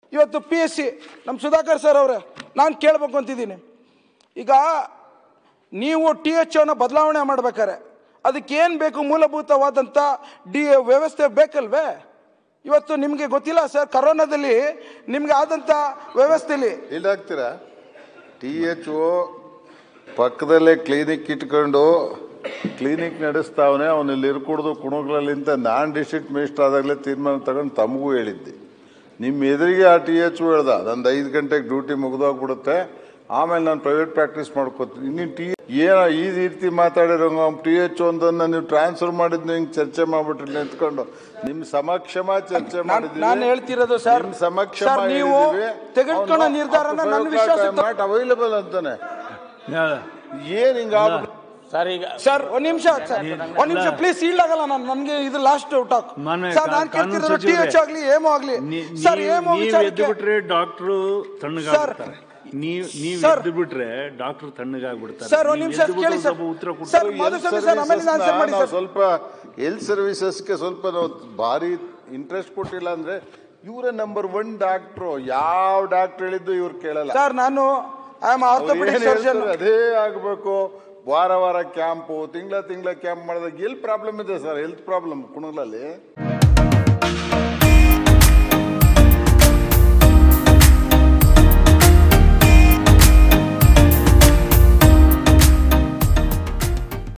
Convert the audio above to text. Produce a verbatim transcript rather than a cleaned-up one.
ಇವತ್ತು P S C ನಮ್ಮ Sudhakar sir ಅವರೇ, ನಾನು ಕೇಳಬೇಕು ಅಂತಿದ್ದೀನಿ. ಈಗ ನೀವು ಟಿ ಎಚ್ ಒನ ಬದಲಾವಣೆ ಮಾಡ್ಬೇಕಾರೆ ಅದಕ್ಕೇನು ಬೇಕು, ಮೂಲಭೂತವಾದಂಥ ಡಿ ವ್ಯವಸ್ಥೆ ಬೇಕಲ್ವೇ? ಇವತ್ತು ನಿಮಗೆ ಗೊತ್ತಿಲ್ಲ ಸರ್, ಕರೋನಾದಲ್ಲಿ ನಿಮ್ಗೆ ಆದಂಥ ವ್ಯವಸ್ಥೆಯಲ್ಲಿ ಇಲ್ಲಾಗ್ತೀರಾ? ಟಿ ಎಚ್ ಒ ಪಕ್ಕದಲ್ಲೇ ಕ್ಲಿನಿಕ್ ಇಟ್ಕೊಂಡು ಕ್ಲಿನಿಕ್ ನಡೆಸ್ತಾವನೆ, ಅವನು ಇಲ್ಲಿ ಇರ್ಕೂಡ್ದು ಕುಣಗ್ಲಲ್ಲಿಂತ ನಾನ್ ಡಿಸ್ಟ್ರಿಕ್ಟ್ ಮಿನಿಸ್ಟರ್ ಆದಾಗಲೇ ತೀರ್ಮಾನ ತಗೊಂಡು ತಮಗೂ ಹೇಳಿದ್ದೆ. ನಿಮ್ಮ ಎದುರಿಗೆ ಆ ಟಿ ಎಚ್ ಒ ಹೇಳ್ದ, ನಂದು ಐದು ಗಂಟೆಗೆ ಡ್ಯೂಟಿ ಮುಗಿದೋಗ್ಬಿಡುತ್ತೆ, ಆಮೇಲೆ ನಾನು ಪ್ರೈವೇಟ್ ಪ್ರಾಕ್ಟೀಸ್ ಮಾಡ್ಕೋತೀನಿ. ನೀನು ಟಿ ಏನೋ ಈ ರೀತಿ ಮಾತಾಡಿರೋ ಟಿ ಎಚ್ ಒಂದನ್ನು ನೀವು ಟ್ರಾನ್ಸ್ಫರ್ ಮಾಡಿದ್ನು ಹಿಂಗೆ ಚರ್ಚೆ ಮಾಡ್ಬಿಟ್ರಿ ನಿಂತ್ಕೊಂಡು. ನಿಮ್ಮ ಸಮಕ್ಷಮ ಚರ್ಚೆ ಮಾಡಿದ್ವಿ. ನಾನು ಹೇಳ್ತಿರೋದು ಸರ್, ನಿಮ್ಮ ಸಮಕ್ಷಮ ನೀವು ತೆಗೆದುಕೊಳ್ಳೋ ನಿರ್ಧಾರನ ನನ್ನ ವಿಶ್ವಾಸ ನಾಟ್ ಅವೈಲಬಲ್ ಅಂತಾನೆ. ಏನ್ ಹಿಂಗ ಸರ್ ಈಗ ಸರ್ ಒಂದ್ ನಿಮಿಷ ಸರ್ ಒಂದ್ ನಿಮಿಷ ಪ್ಲೀಸ್ ಈಲ್ಡ್ ಆಗಲ್ಲ. ನಾನು ನನಗೆ ಇದು ಲಾಸ್ಟ್ ಟಾಕ್ ಸರ್. ನಾನು ಕೇಳ್ತಿರೋದು ಟಿ ಎಚ್ ಆಗ್ಲಿ ಏಮೋ ಆಗ್ಲಿ ಸರ್, ಏಮೋ ಬಿಟ್ರೆ ಡಾಕ್ಟ್ರು ತಣ್ಣಗಾಗ್ಬಿಡ್ತಾರೆ. ನೀವ್ ನೀವ್ ಎದ್ದು ಬಿಟ್ರೆ ಡಾಕ್ಟರ್ ತಣ್ಣಗಾಗ್ಬಿಡ್ತಾರೆ. ಸರ್ ಒಂದ್ ನಿಮಿಷ ಕೇಳಿ ಸರ್. ಉತ್ತರ ಸರ್ ಮಾಧುಸ್ವಾಮಿ ಸರ್ ಆಮೇಲೆ ನಾನು ಆನ್ಸರ್ ಮಾಡಿ ಸರ್. ಸ್ವಲ್ಪ ಹೆಲ್ತ್ ಸರ್ವಿಸಸ್ಗೆ ಸ್ವಲ್ಪ ನಾವು ಭಾರಿ ಇಂಟ್ರೆಸ್ಟ್ ಕೊಟ್ಟಿಲ್ಲ ಅಂದ್ರೆ ಇವರೇ ನಂಬರ್ ಒನ್ ಡಾಕ್ಟ್ರು. ಯಾವ ಡಾಕ್ಟರ್ ಹೇಳಿದ್ದು ಇವ್ರು ಕೇಳಲ್ಲ ಸರ್. ನಾನು ಐ ಆಮ್ ಆರ್ಥೋಪೆಡಿಕ್ ಸರ್ಜನ್. ಅದೇ ಆಗ್ಬೇಕು. ವಾರ ವಾರ ಕ್ಯಾಂಪು, ತಿಂಗಳ ತಿಂಗಳ ಕ್ಯಾಂಪ್ ಮಾಡಿದಾಗ ಎಲ್ಲಿ ಪ್ರಾಬ್ಲಮ್ ಇದೆ ಸರ್? Health problem ಕುಣಗಲಲ್ಲಿ.